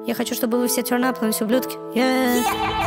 Я хочу, чтобы вы все turn up, но все ублюдки. Yeah.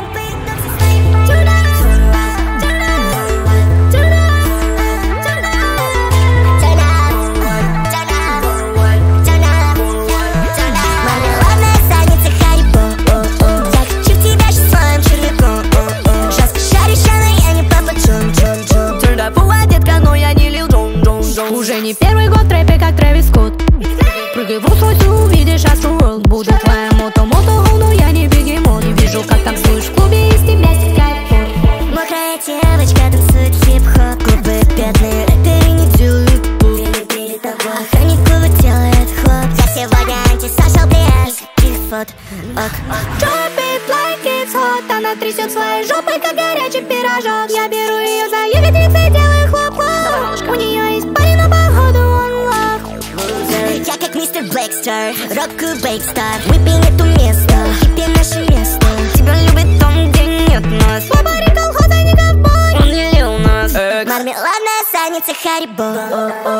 Уже не первый год в рэпе, как Трэвис Скотт. Прыгай в русло, ты увидишь Astro World. Буду твоя мото-мото, но я не бегемот. Не вижу, как танцуешь в клубе, из тебя стекает пот. Мокрая девочка танцует хип-хоп. Клубы пятные, рэперы не делают пили того. Охранник клуба делает хлоп. Я сегодня антисошал, блядь. Дефот, ок. Drop it like it's hot. Она трясет своей жопой, как горячий пирожок. Я беру ее за ягодицы, делаю хлоп-хлоп. У нее есть парень, но походу он лох. Я как мистер Блэкстар, рок Бейкстар. Выпей эту место, хиппи наше место. Тебя любит там, где нет нас. Слабарик, колхоза, не ковбой. Он не лил нас. Мармеладная санница Харибо.